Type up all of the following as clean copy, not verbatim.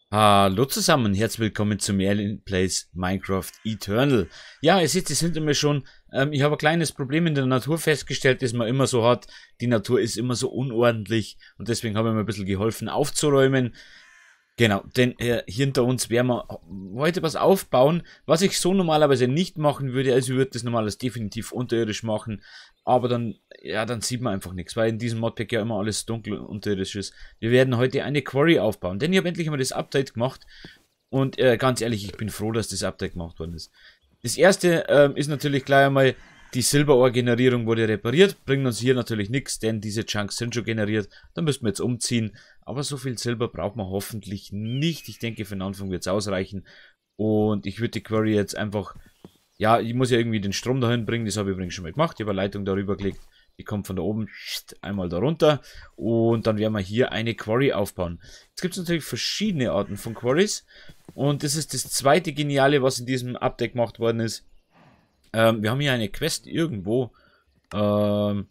Hallo zusammen, herzlich willkommen zu Merlin Plays Minecraft Eternal. Ja, ihr seht es hinter mir schon, ich habe ein kleines Problem in der Natur festgestellt, das man immer so hat. Die Natur ist immer so unordentlich und deswegen habe ich mir ein bisschen geholfen aufzuräumen. Genau, denn hier hinter uns werden wir heute was aufbauen, was ich so normalerweise nicht machen würde. Also ich würde das normales definitiv unterirdisch machen, aber dann, ja, dann sieht man einfach nichts, weil in diesem Modpack ja immer alles dunkel und unterirdisch ist. Wir werden heute eine Quarry aufbauen, denn ich habe endlich mal das Update gemacht und ganz ehrlich, ich bin froh, dass das Update gemacht worden ist. Das erste ist natürlich gleich einmal, die Silberohr-Generierung wurde repariert, bringt uns hier natürlich nichts, denn diese Chunks sind schon generiert. Da müssen wir jetzt umziehen, aber so viel Silber braucht man hoffentlich nicht. Ich denke, für den Anfang wird es ausreichen. Und ich würde die Quarry jetzt einfach, ja, ich muss ja irgendwie den Strom dahin bringen, das habe ich übrigens schon mal gemacht. Ich habe eine Leitung darüber gelegt, die kommt von da oben einmal da runter und dann werden wir hier eine Quarry aufbauen. Jetzt gibt es natürlich verschiedene Arten von Quarries und das ist das zweite Geniale, was in diesem Update gemacht worden ist. Wir haben hier eine Quest irgendwo. Ja,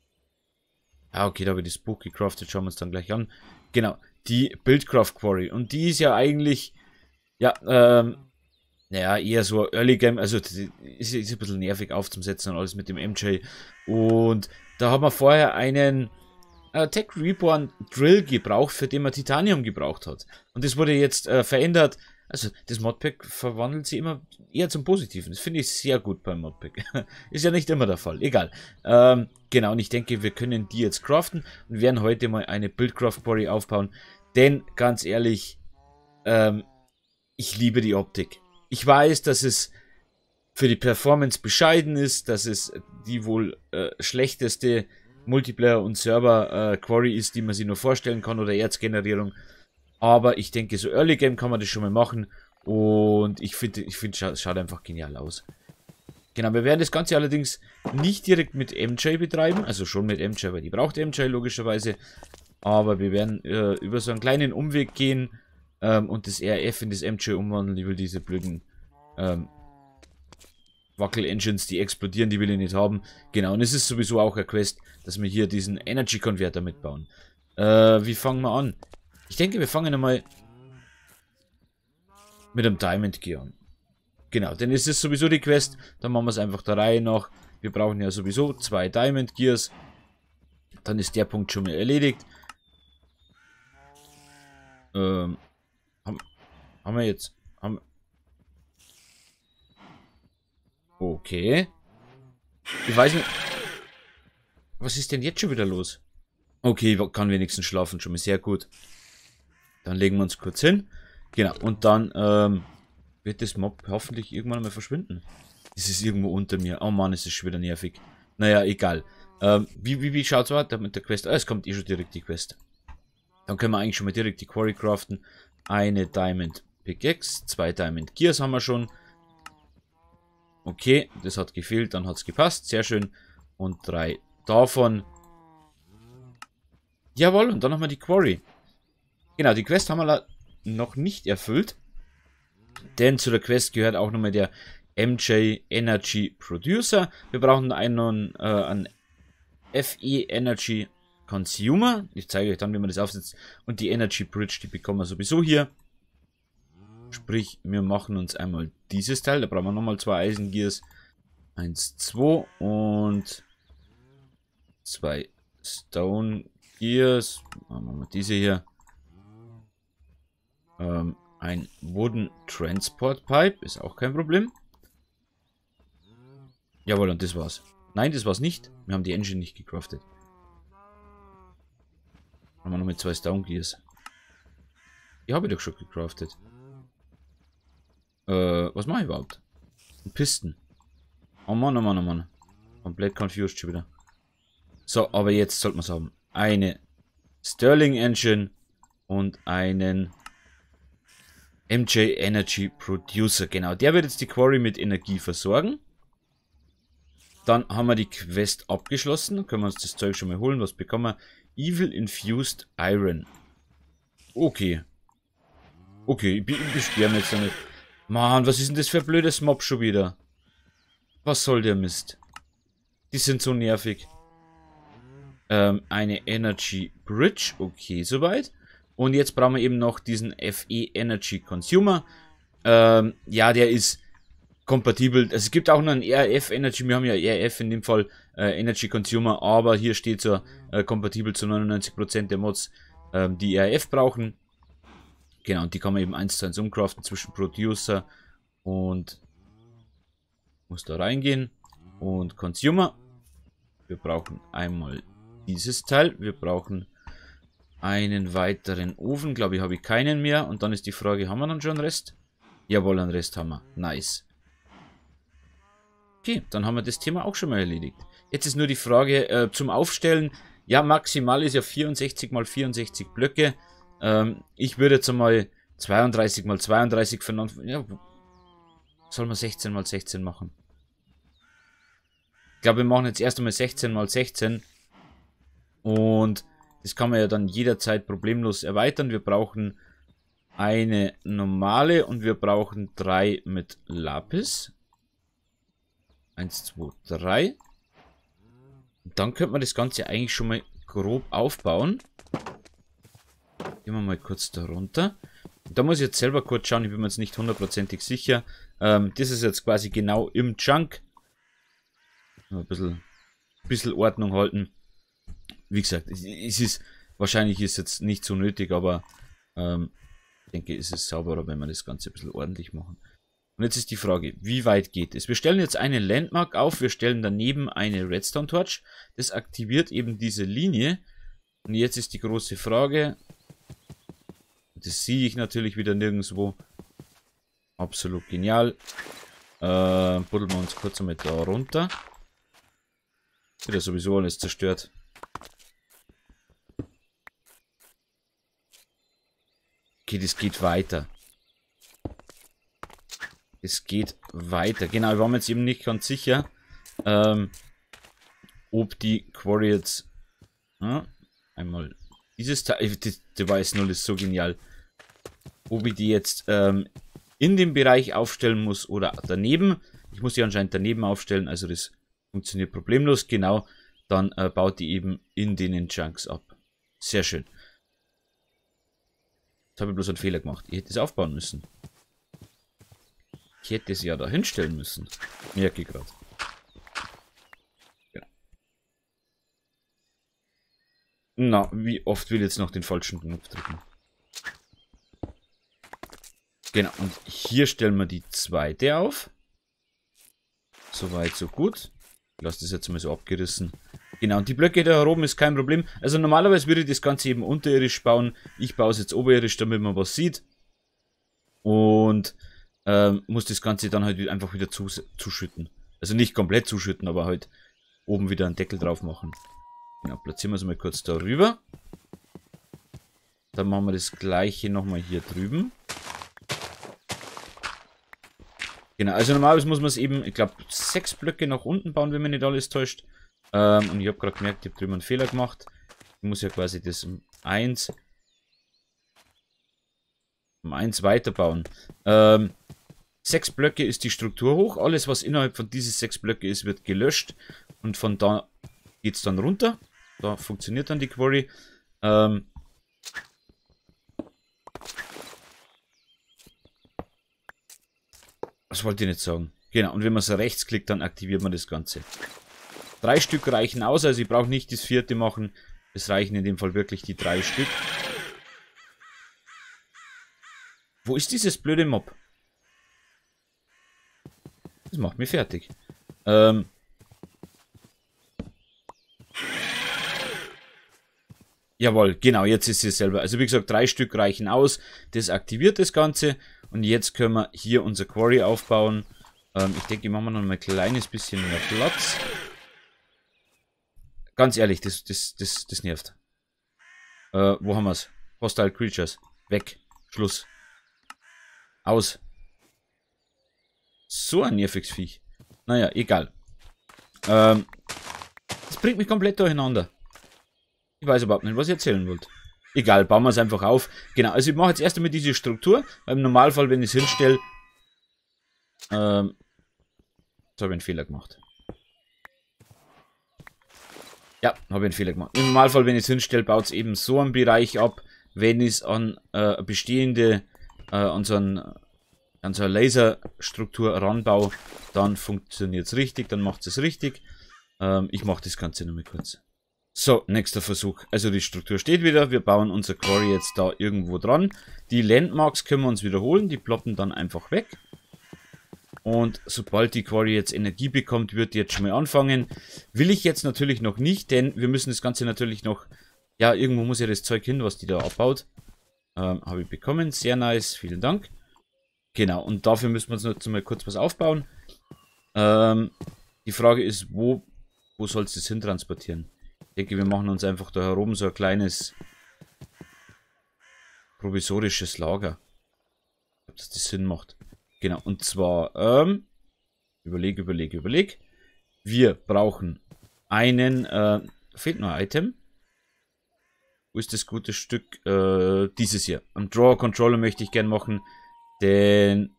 okay, da habe ich das Buch gecraftet. Schauen wir uns dann gleich an. Genau, die Buildcraft Quarry. Und die ist ja eigentlich, ja, naja, eher so Early Game. Also, ist ein bisschen nervig aufzusetzen und alles mit dem MJ. Und da haben wir vorher einen Tech Reborn Drill gebraucht, für den man Titanium gebraucht hat. Und das wurde jetzt verändert. Also, das Modpack verwandelt sich immer eher zum Positiven. Das finde ich sehr gut beim Modpack. Ist ja nicht immer der Fall. Egal. Genau, und ich denke, wir können die jetzt craften und werden heute mal eine Buildcraft Quarry aufbauen. Denn, ganz ehrlich, ich liebe die Optik. Ich weiß, dass es für die Performance bescheiden ist, dass es die wohl schlechteste Multiplayer- und Server-Quarry ist, die man sich nur vorstellen kann, oder Erzgenerierung. Aber ich denke, so Early Game kann man das schon mal machen. Und ich finde, es schaut einfach genial aus. Genau, wir werden das Ganze allerdings nicht direkt mit MJ betreiben. Also schon mit MJ, weil die braucht MJ logischerweise. Aber wir werden über so einen kleinen Umweg gehen und das RF in das MJ umwandeln. Ich will diese blöden Wackel-Engines, die explodieren, die will ich nicht haben. Genau, und es ist sowieso auch eine Quest, dass wir hier diesen Energy-Converter mitbauen. Wie fangen wir an? Ich denke, wir fangen einmal mit einem Diamond Gear an. Genau, denn es ist sowieso die Quest. Dann machen wir es einfach der Reihe nach. Wir brauchen ja sowieso 2 Diamond Gears. Dann ist der Punkt schon mal erledigt. Haben wir jetzt... Okay. Ich weiß nicht... Was ist denn jetzt schon wieder los? Okay, ich kann wenigstens schlafen, schon mal sehr gut. Dann legen wir uns kurz hin. Genau, und dann wird das Mob hoffentlich irgendwann mal verschwinden. Das ist irgendwo unter mir. Oh Mann, es ist schon wieder nervig. Naja, egal. Wie schaut's weiter mit der Quest? Ah, es kommt eh schon direkt die Quest. Dann können wir eigentlich schon mal direkt die Quarry craften. Eine Diamond Pickaxe, 2 Diamond Gears haben wir schon. Okay, das hat gefehlt, dann hat es gepasst. Sehr schön. Und 3 davon. Jawohl, und dann haben wir die Quarry. Genau, die Quest haben wir noch nicht erfüllt. Denn zu der Quest gehört auch nochmal der MJ Energy Producer. Wir brauchen einen FE Energy Consumer. Ich zeige euch dann, wie man das aufsetzt. Und die Energy Bridge, die bekommen wir sowieso hier. Sprich, wir machen uns einmal dieses Teil. Da brauchen wir nochmal 2 Eisengears. 1, 2 und 2 Stone Gears. Machen wir mal diese hier. Ein Wooden Transport Pipe ist auch kein Problem. Jawohl, und das war's. Nein, das war's nicht. Wir haben die Engine nicht gecraftet. Haben wir noch mit 2 Stone Gears. Die habe ich doch schon gecraftet. Was mache ich überhaupt? Ein Pisten. Oh Mann, oh Mann, oh Mann. Komplett confused schon wieder. So, aber jetzt sollten wir es haben. Eine Sterling Engine und einen MJ Energy Producer. Genau, der wird jetzt die Quarry mit Energie versorgen. Dann haben wir die Quest abgeschlossen. Dann können wir uns das Zeug schon mal holen. Was bekommen wir? Evil Infused Iron. Okay. Okay, ich beschwere mich jetzt damit. Mann, was ist denn das für ein blödes Mob schon wieder? Was soll der Mist? Die sind so nervig. Eine Energy Bridge. Okay, soweit. Und jetzt brauchen wir eben noch diesen FE Energy Consumer. Ja, der ist kompatibel. Also es gibt auch noch einen RF Energy. Wir haben ja RF in dem Fall Energy Consumer, aber hier steht so kompatibel zu 99% der Mods, die RF brauchen. Genau, und die kann man eben 1:1 umcraften zwischen Producer und muss da reingehen und Consumer. Wir brauchen einmal dieses Teil. Wir brauchen einen weiteren Ofen. Glaube ich, habe ich keinen mehr. Und dann ist die Frage, haben wir dann schon einen Rest? Jawohl, einen Rest haben wir. Nice. Okay, dann haben wir das Thema auch schon mal erledigt. Jetzt ist nur die Frage zum Aufstellen. Ja, maximal ist ja 64 mal 64 Blöcke. Ich würde jetzt einmal 32 mal 32 von ja, soll man 16 mal 16 machen? Ich glaube, wir machen jetzt erst einmal 16 mal 16. Und das kann man ja dann jederzeit problemlos erweitern. Wir brauchen eine normale und wir brauchen 3 mit Lapis. 1, 2, 3. Und dann könnte man das Ganze eigentlich schon mal grob aufbauen. Gehen wir mal kurz da runter. Da muss ich jetzt selber kurz schauen, ich bin mir jetzt nicht hundertprozentig sicher. Das ist jetzt quasi genau im Chunk. Ein bisschen Ordnung halten. Wie gesagt, wahrscheinlich ist jetzt nicht so nötig, aber ich denke, es ist sauberer, wenn wir das Ganze ein bisschen ordentlich machen. Und jetzt ist die Frage, wie weit geht es? Wir stellen jetzt eine Landmark auf, wir stellen daneben eine Redstone Torch. Das aktiviert eben diese Linie. Und jetzt ist die große Frage, das sehe ich natürlich wieder nirgendwo. Absolut genial. Buddeln wir uns kurz einmal da runter. Wird ja sowieso alles zerstört. Okay, das geht weiter. Es geht weiter. Genau, wir waren jetzt eben nicht ganz sicher, ob die Quarry jetzt einmal dieses Teil, Device 0 ist so genial, ob ich die jetzt in dem Bereich aufstellen muss oder daneben. Ich muss die anscheinend daneben aufstellen, also das funktioniert problemlos. Genau, dann baut die eben in den Chunks ab. Sehr schön. Jetzt habe ich bloß einen Fehler gemacht. Ich hätte es aufbauen müssen. Ich hätte es ja da hinstellen müssen. Merke ich gerade. Ja. Na, wie oft will ich jetzt noch den falschen Knopf drücken? Genau, und hier stellen wir die zweite auf. Soweit, so gut. Ich lasse das jetzt mal so abgerissen. Genau, und die Blöcke da oben ist kein Problem. Also normalerweise würde ich das Ganze eben unterirdisch bauen. Ich baue es jetzt oberirdisch, damit man was sieht. Und muss das Ganze dann halt einfach wieder zuschütten. Also nicht komplett zuschütten, aber halt oben wieder einen Deckel drauf machen. Genau, platzieren wir es mal kurz darüber. Dann machen wir das gleiche nochmal hier drüben. Genau, also normalerweise muss man es eben, ich glaube, 6 Blöcke nach unten bauen, wenn man nicht alles täuscht. Und ich habe gerade gemerkt, ich habe drüben einen Fehler gemacht. Ich muss ja quasi das um 1 weiterbauen. 6 Blöcke ist die Struktur hoch. Alles, was innerhalb von diesen 6 Blöcke ist, wird gelöscht. Und von da geht es dann runter. Da funktioniert dann die Quarry. Was wollte ich nicht sagen? Genau, und wenn man so rechts klickt, dann aktiviert man das Ganze. 3 Stück reichen aus, also ich brauche nicht das 4. machen. Es reichen in dem Fall wirklich die 3 Stück. Wo ist dieses blöde Mob? Das macht mich fertig. Jawohl, genau, jetzt ist es selber. Also wie gesagt, 3 Stück reichen aus. Das aktiviert das Ganze. Und jetzt können wir hier unser Quarry aufbauen. Ich denke, machen wir noch mal ein kleines bisschen mehr Platz. Ganz ehrlich, das nervt. Wo haben wir es? Hostile Creatures. Weg. Schluss. Aus. So ein nerviges Viech. Naja, egal. Das bringt mich komplett durcheinander. Ich weiß überhaupt nicht, was ich erzählen wollte. Egal, bauen wir es einfach auf. Genau, also ich mache jetzt erst einmal diese Struktur. Weil im Normalfall, wenn ich es hinstelle... Jetzt habe ich einen Fehler gemacht. Ja, habe ich einen Fehler gemacht. Im Normalfall, wenn ich es hinstelle, baut es eben so einen Bereich ab. wenn ich es an bestehende, an so eine Laserstruktur ranbaue, dann funktioniert es richtig, dann macht es richtig. Ich mache das Ganze nochmal kurz. So, nächster Versuch. Also die Struktur steht wieder. Wir bauen unser Quarry jetzt da irgendwo dran. Die Landmarks können wir uns wiederholen. Die ploppen dann einfach weg. Und sobald die Quarry jetzt Energie bekommt, wird die jetzt schon mal anfangen. Will ich jetzt natürlich noch nicht, denn wir müssen das Ganze natürlich noch... Ja, irgendwo muss ja das Zeug hin, was die da abbaut. Habe ich bekommen. Sehr nice. Vielen Dank. Genau, und dafür müssen wir uns jetzt mal kurz was aufbauen. Die Frage ist, wo soll es das hin transportieren? Ich denke, wir machen uns einfach da herum so ein kleines provisorisches Lager. Ob das Sinn macht. Genau, und zwar, überleg. Wir brauchen einen, fehlt noch ein Item. Wo ist das gute Stück? Dieses hier. Einen Drawer Controller möchte ich gern machen, denn,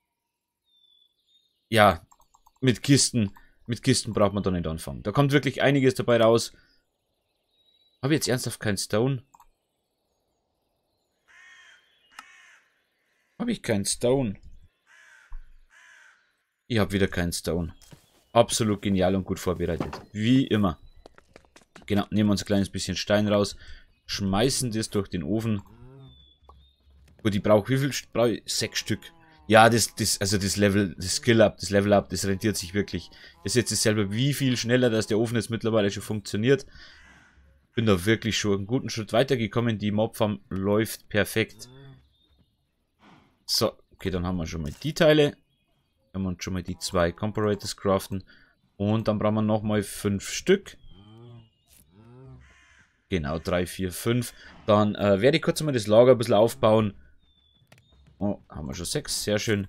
ja, mit Kisten braucht man da nicht anfangen. Da kommt wirklich einiges dabei raus. Habe ich jetzt ernsthaft keinen Stone? Habe ich keinen Stone? Ich habe wieder keinen Stone. Absolut genial und gut vorbereitet. Wie immer. Genau, nehmen wir uns ein kleines bisschen Stein raus. Schmeißen das durch den Ofen. Gut, ich brauche wie viel? Brauche ich 6 Stück. Ja, das Skill-Up, das Level-Up, das rentiert sich wirklich. Ihr seht es selber, wie viel schneller, dass der Ofen jetzt mittlerweile schon funktioniert. Bin da wirklich schon einen guten Schritt weitergekommen. Die Mobfarm läuft perfekt. So, okay, dann haben wir schon mal die Teile. Haben wir uns schon mal die 2 Comparators craften. Und dann brauchen wir nochmal 5 Stück. Genau, 3, 4, 5. Dann werde ich kurz mal das Lager ein bisschen aufbauen. Oh, haben wir schon 6. Sehr schön.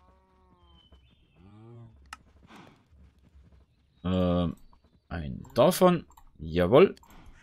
Ein davon. Jawohl.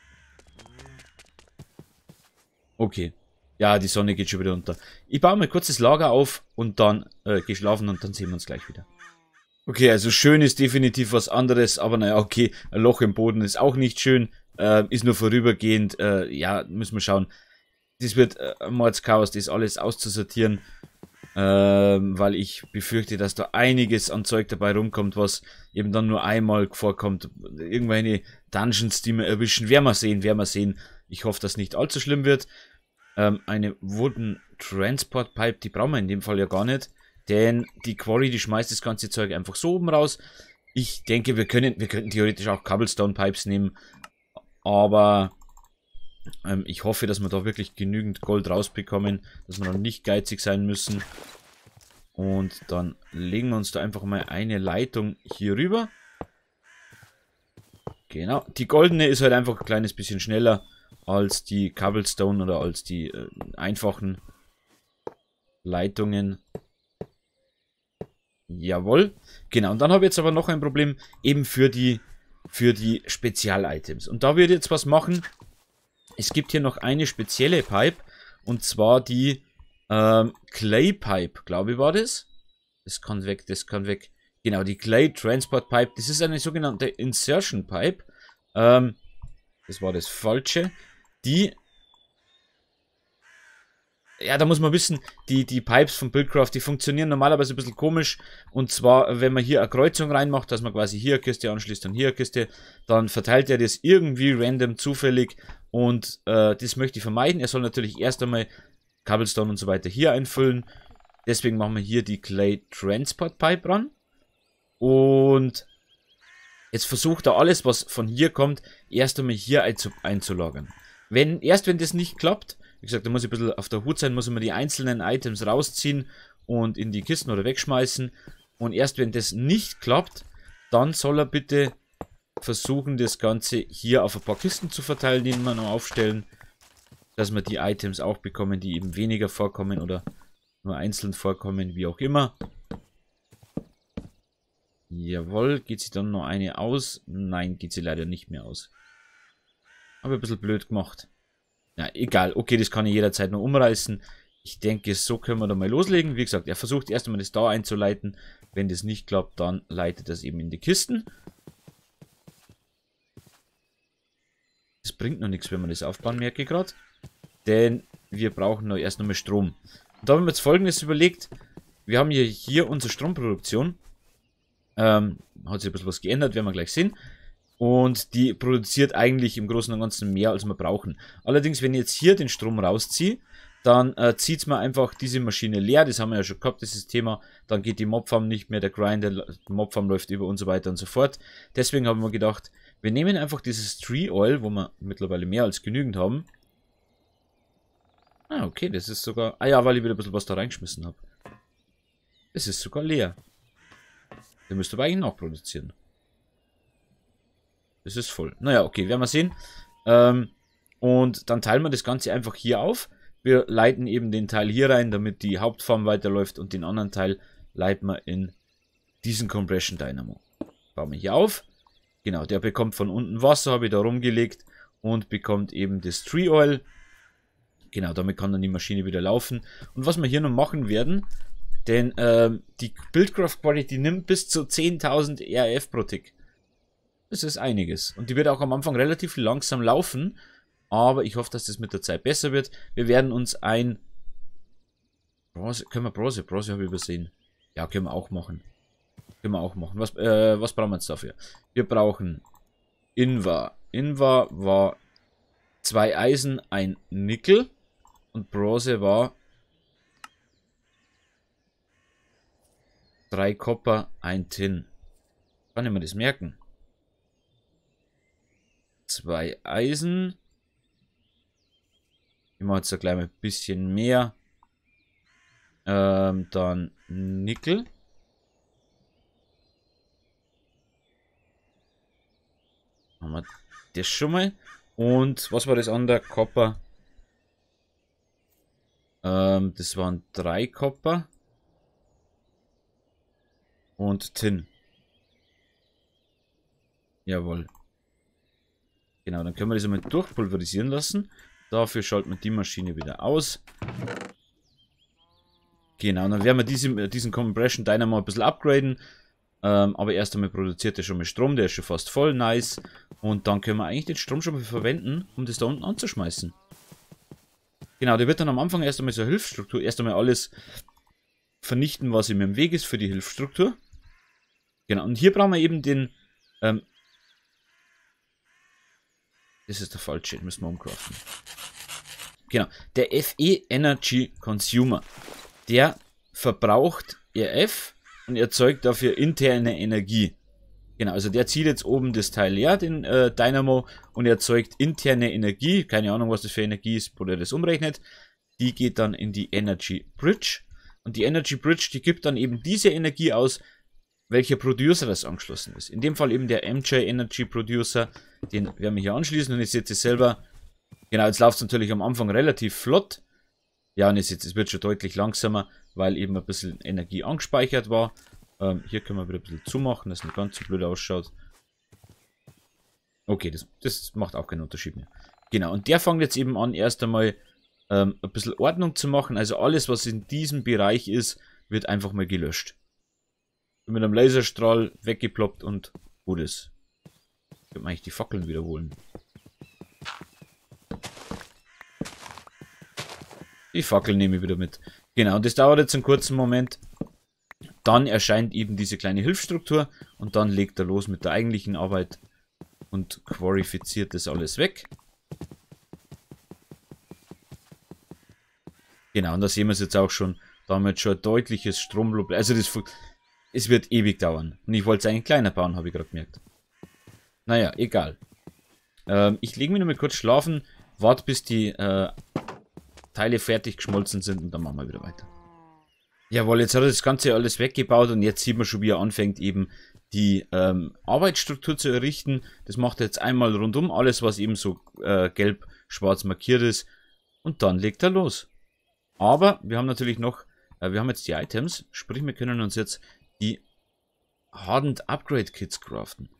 Okay. Ja, die Sonne geht schon wieder unter. Ich baue mal kurz das Lager auf und dann gehe schlafen und dann sehen wir uns gleich wieder. Okay, also schön ist definitiv was anderes, aber naja, okay, ein Loch im Boden ist auch nicht schön, ist nur vorübergehend, ja, müssen wir schauen. Das wird Mordschaos, das alles auszusortieren, weil ich befürchte, dass da einiges an Zeug dabei rumkommt, was eben dann nur einmal vorkommt. Irgendwelche Dungeons, die wir erwischen, werden wir sehen. Ich hoffe, dass nicht allzu schlimm wird. Eine Wooden Transport Pipe, die brauchen wir in dem Fall ja gar nicht. Denn die Quarry, die schmeißt das ganze Zeug einfach so oben raus. Ich denke, wir könnten theoretisch auch Cobblestone Pipes nehmen. Aber ich hoffe, dass wir da wirklich genügend Gold rausbekommen. Dass wir dann nicht geizig sein müssen. Und dann legen wir uns da einfach mal eine Leitung hier rüber. Genau. Die goldene ist halt einfach ein kleines bisschen schneller als die Cobblestone oder als die einfachen Leitungen. Jawohl. Genau, und dann habe ich jetzt aber noch ein Problem eben für die Spezial-Items. Und da würde ich jetzt was machen. Es gibt hier noch eine spezielle Pipe und zwar die Clay Pipe, glaube ich war das. Das kann weg. Genau, die Clay Transport Pipe. Das ist eine sogenannte Insertion Pipe. Das war das Falsche. Ja, da muss man wissen, die Pipes von Buildcraft, die funktionieren normalerweise ein bisschen komisch. Und zwar, wenn man hier eine Kreuzung reinmacht, dass man quasi hier eine Kiste anschließt und hier eine Kiste, dann verteilt er das irgendwie random, zufällig. Und das möchte ich vermeiden. Er soll natürlich erst einmal Cobblestone und so weiter hier einfüllen. Deswegen machen wir hier die Clay Transport Pipe ran. Und jetzt versucht er alles, was von hier kommt, erst einmal hier einzulagern. Wenn das nicht klappt, wie gesagt, da muss ich ein bisschen auf der Hut sein, muss ich mir die einzelnen Items rausziehen und in die Kisten oder wegschmeißen. Und erst wenn das nicht klappt, dann soll er bitte versuchen, das Ganze hier auf ein paar Kisten zu verteilen, die wir noch aufstellen, dass wir die Items auch bekommen, die eben weniger vorkommen oder nur einzeln vorkommen, wie auch immer. Jawohl, geht sie dann noch eine aus? Nein, geht sie leider nicht mehr aus. Aber ein bisschen blöd gemacht. Ja, egal. Okay, das kann ich jederzeit noch umreißen. Ich denke, so können wir da mal loslegen. Wie gesagt, er versucht erst einmal das da einzuleiten. Wenn das nicht klappt, dann leitet das eben in die Kisten. Das bringt noch nichts, wenn wir das aufbauen, merke ich gerade. Denn wir brauchen noch erst nochmal Strom. Und da haben wir jetzt Folgendes überlegt. Wir haben hier unsere Stromproduktion. Hat sich ein bisschen was geändert, werden wir gleich sehen. Und die produziert eigentlich im Großen und Ganzen mehr, als wir brauchen. Allerdings, wenn ich jetzt hier den Strom rausziehe, dann zieht es mir einfach diese Maschine leer. Das haben wir ja schon gehabt, dieses Thema. Dann geht die Mobfarm nicht mehr, der Grinder, die Mobfarm läuft über und so weiter und so fort. Deswegen haben wir gedacht, wir nehmen einfach dieses Tree Oil, wo wir mittlerweile mehr als genügend haben. Ah, okay, das ist sogar... Ah ja, weil ich wieder ein bisschen was da reingeschmissen habe. Es ist sogar leer. Der müsste aber eigentlich nachproduzieren. Das ist voll. Naja, okay, werden wir sehen. Und dann teilen wir das Ganze einfach hier auf. Wir leiten eben den Teil hier rein, damit die Hauptfarm weiterläuft, und den anderen Teil leiten wir in diesen Compression Dynamo. Bauen wir hier auf. Genau, der bekommt von unten Wasser, habe ich da rumgelegt, und bekommt eben das Tree Oil. Genau, damit kann dann die Maschine wieder laufen. Und was wir hier noch machen werden, denn die Buildcraft Quality nimmt bis zu 10.000 RF pro Tick. Das ist einiges. Und die wird auch am Anfang relativ langsam laufen. Aber ich hoffe, dass das mit der Zeit besser wird. Wir werden uns ein... Bronze, können wir Bronze? Bronze habe ich übersehen. Ja, können wir auch machen. Können wir auch machen. Was brauchen wir jetzt dafür? Wir brauchen Invar. Invar war 2 Eisen, ein Nickel. Und Bronze war 3 Copper, ein Tin. Kann ich mir das merken? 2 Eisen. Ich mache jetzt da gleich mal ein bisschen mehr. Dann Nickel. Haben wir das schon mal. Und was war das andere? Copper. Das waren 3 Copper. Und Tin. Jawohl. Genau, dann können wir das einmal durchpulverisieren lassen. Dafür schalten wir die Maschine wieder aus. Genau, dann werden wir diesen Compression Dynamo ein bisschen upgraden. Aber erst einmal produziert er schon mal Strom, der ist schon fast voll, nice. Und dann können wir eigentlich den Strom schon mal verwenden, um das da unten anzuschmeißen. Genau, der wird dann am Anfang erst einmal so eine Hilfsstruktur, erst einmal alles vernichten, was ihm im Weg ist für die Hilfsstruktur. Genau, und hier brauchen wir eben den... das ist der falsche, den müssen wir umcraften. Genau, der FE Energy Consumer. Der verbraucht RF und erzeugt dafür interne Energie. Genau, also der zieht jetzt oben das Teil leer, den Dynamo, und erzeugt interne Energie. Keine Ahnung, was das für Energie ist, wo der das umrechnet. Die geht dann in die Energy Bridge. Und die Energy Bridge, die gibt dann eben diese Energie aus, welcher Producer das angeschlossen ist. In dem Fall eben der MJ Energy Producer. Den werden wir hier anschließen, und ihr seht es selber. Genau, jetzt läuft es natürlich am Anfang relativ flott. Ja, und ihr seht, es wird schon deutlich langsamer, weil eben ein bisschen Energie angespeichert war. Hier können wir wieder ein bisschen zumachen, dass es nicht ganz so blöd ausschaut. Okay, das macht auch keinen Unterschied mehr. Genau, und der fängt jetzt eben an, erst einmal ein bisschen Ordnung zu machen. Also alles, was in diesem Bereich ist, wird einfach mal gelöscht. Mit einem Laserstrahl weggeploppt und gut ist. Ich kann eigentlich die Fackeln wiederholen. Die Fackeln nehme ich wieder mit. Genau, und das dauert jetzt einen kurzen Moment. Dann erscheint eben diese kleine Hilfsstruktur und dann legt er los mit der eigentlichen Arbeit und qualifiziert das alles weg. Genau, und da sehen wir es jetzt auch schon. Damit schon ein deutliches Stromlob. Also es wird ewig dauern. Und ich wollte es eigentlich kleiner bauen, habe ich gerade gemerkt. Naja, egal. Ich lege mich noch mal kurz schlafen, warte bis die Teile fertig geschmolzen sind und dann machen wir wieder weiter. Jawohl, jetzt hat er das Ganze alles weggebaut und jetzt sieht man schon, wie er anfängt, eben die Arbeitsstruktur zu errichten. Das macht er jetzt einmal rundum, alles was eben so gelb-schwarz markiert ist, und dann legt er los. Aber wir haben natürlich noch, wir haben jetzt die Items, sprich wir können uns jetzt die Hardened Upgrade Kits craften.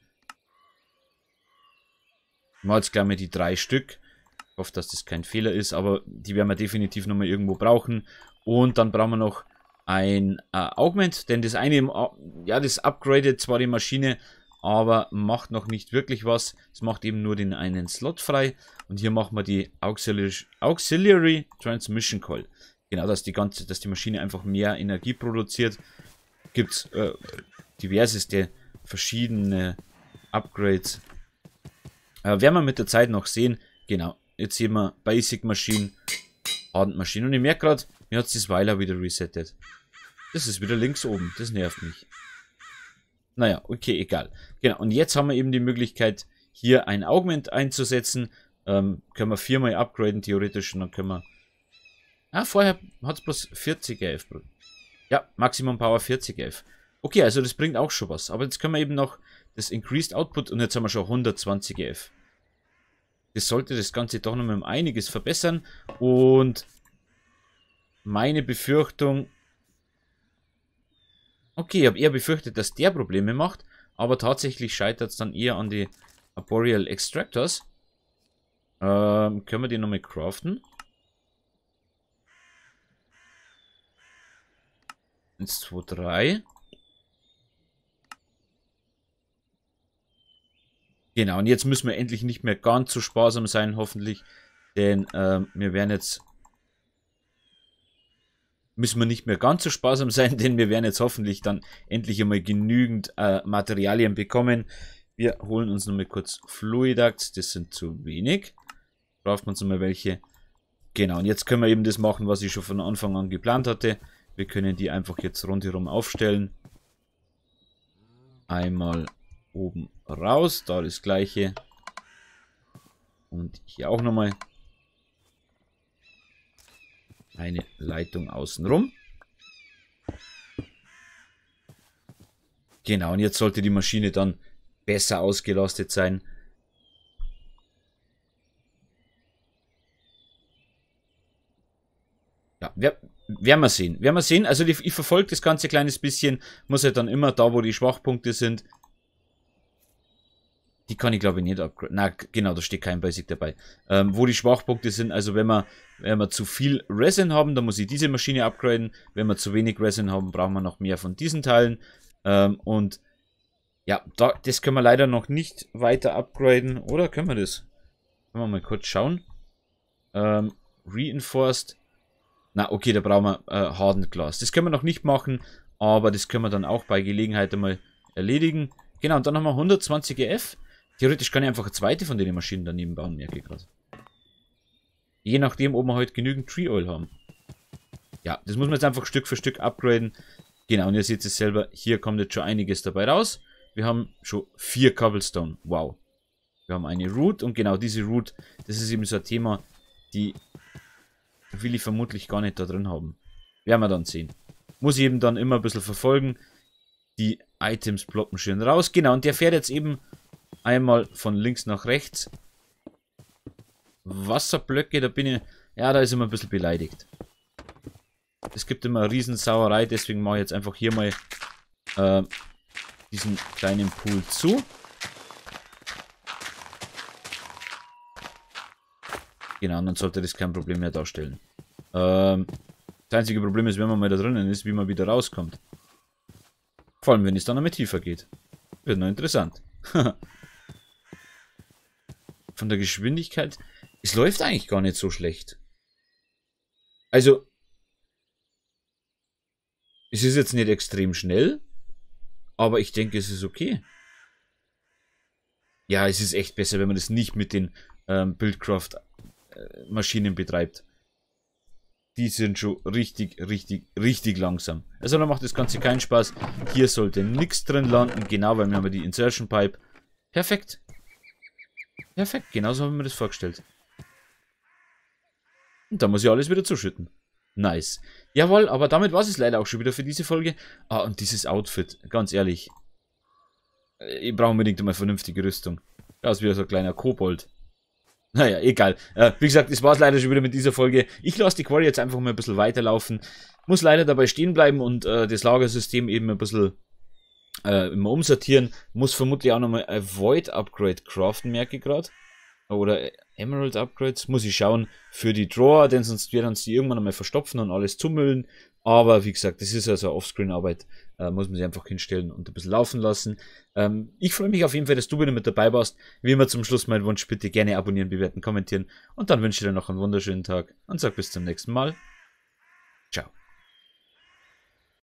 Ich mache jetzt gleich mal die 3 Stück. Ich hoffe, dass das kein Fehler ist, aber die werden wir definitiv nochmal irgendwo brauchen. Und dann brauchen wir noch ein Augment, denn das eine, ja, das upgradet zwar die Maschine, aber macht noch nicht wirklich was. Es macht eben nur den einen Slot frei. Und hier machen wir die Auxiliary Transmission Coil. Genau, dass die Maschine einfach mehr Energie produziert. Gibt es diverseste verschiedene Upgrades. Werden wir mit der Zeit noch sehen. Genau, jetzt sehen wir Basic Maschine, Hardened Maschine. Und ich merke gerade, mir hat es das Weiler wieder resettet. Das ist wieder links oben, das nervt mich. Naja, okay, egal. Genau, und jetzt haben wir eben die Möglichkeit, hier ein Augment einzusetzen. Können wir 4-mal upgraden, theoretisch, und dann können wir... Ah, vorher hat es bloß 40 AF. Ja, Maximum Power 40 AF. Okay, also das bringt auch schon was. Aber jetzt können wir eben noch das Increased Output und jetzt haben wir schon 120 AF. Das sollte das Ganze doch noch mal um einiges verbessern. Und meine Befürchtung... Okay, ich habe eher befürchtet, dass der Probleme macht. Aber tatsächlich scheitert es dann eher an die Arboreal Extractors. Können wir die nochmal craften? 1, 2, 3. Genau, und jetzt müssen wir endlich nicht mehr ganz so sparsam sein, hoffentlich. Denn wir werden jetzt... Müssen wir nicht mehr ganz so sparsam sein, denn wir werden jetzt hoffentlich dann endlich einmal genügend Materialien bekommen. Wir holen uns nochmal kurz Fluidact, das sind zu wenig. Braucht man uns nochmal welche. Genau, und jetzt können wir eben das machen, was ich schon von Anfang an geplant hatte. Wir können die einfach jetzt rundherum aufstellen. Einmal oben raus, da das gleiche. Und hier auch nochmal eine Leitung außenrum. Genau, und jetzt sollte die Maschine dann besser ausgelastet sein. Ja, werden wir sehen. Werden wir sehen. Also ich verfolge das Ganze ein kleines bisschen. Muss ja dann immer da, wo die Schwachpunkte sind. Die kann ich glaube ich nicht upgraden. Na, genau, da steht kein Basic dabei. Wo die Schwachpunkte sind, also wenn wir zu viel Resin haben, dann muss ich diese Maschine upgraden. Wenn wir zu wenig Resin haben, brauchen wir noch mehr von diesen Teilen. Und ja, das können wir leider noch nicht weiter upgraden. Oder können wir das? Können wir mal kurz schauen. Reinforced. Na, okay, da brauchen wir Hardened Glass. Das können wir noch nicht machen, aber das können wir dann auch bei Gelegenheit einmal erledigen. Genau, und dann haben wir 120 EF. Theoretisch kann ich einfach eine zweite von den Maschinen daneben bauen, merke ich gerade. Je nachdem, ob wir heute genügend Tree Oil haben. Ja, das muss man jetzt einfach Stück für Stück upgraden. Genau, und ihr seht es selber, hier kommt jetzt schon einiges dabei raus. Wir haben schon 4 Cobblestone. Wow. Wir haben eine Root und genau diese Root, das ist eben so ein Thema, die will ich vermutlich gar nicht da drin haben. Werden wir dann sehen. Muss ich eben dann immer ein bisschen verfolgen. Die Items ploppen schön raus. Genau, und der fährt jetzt eben einmal von links nach rechts. Wasserblöcke, da bin ich... Ja, da ist immer ein bisschen beleidigt. Es gibt immer eine riesen Sauerei, deswegen mache ich jetzt einfach hier mal diesen kleinen Pool zu. Genau, und dann sollte das kein Problem mehr darstellen. Das einzige Problem ist, wenn man mal da drinnen ist, wie man wieder rauskommt. Vor allem, wenn es dann noch mal tiefer geht. Wird noch interessant. Von der Geschwindigkeit... Es läuft eigentlich gar nicht so schlecht. Also... Es ist jetzt nicht extrem schnell. Aber ich denke, es ist okay. Ja, es ist echt besser, wenn man das nicht mit den Buildcraft-Maschinen betreibt. Die sind schon richtig langsam. Also da macht das Ganze keinen Spaß. Hier sollte nichts drin landen. Genau, weil wir haben die Insertion Pipe. Perfekt. Perfekt, genauso haben wir das vorgestellt. Und da muss ich alles wieder zuschütten. Nice. Jawohl, aber damit war es leider auch schon wieder für diese Folge. Ah, und dieses Outfit, ganz ehrlich. Ich brauche unbedingt eine vernünftige Rüstung. Das ist wieder so ein kleiner Kobold. Naja, egal. Wie gesagt, das war es leider schon wieder mit dieser Folge. Ich lasse die Quarry jetzt einfach mal ein bisschen weiterlaufen. Muss leider dabei stehen bleiben und das Lagersystem eben ein bisschen immer umsortieren. Muss vermutlich auch nochmal ein Void Upgrade craften, merke ich gerade. Oder Emerald Upgrades. Muss ich schauen für die Drawer, denn sonst werden uns die irgendwann einmal verstopfen und alles zumüllen. Aber wie gesagt, das ist also Offscreen-Arbeit, muss man sich einfach hinstellen und ein bisschen laufen lassen. Ich freue mich auf jeden Fall, dass du wieder mit dabei warst. Wie immer zum Schluss mein Wunsch, bitte gerne abonnieren, bewerten, kommentieren und dann wünsche ich dir noch einen wunderschönen Tag und sag bis zum nächsten Mal. Ciao.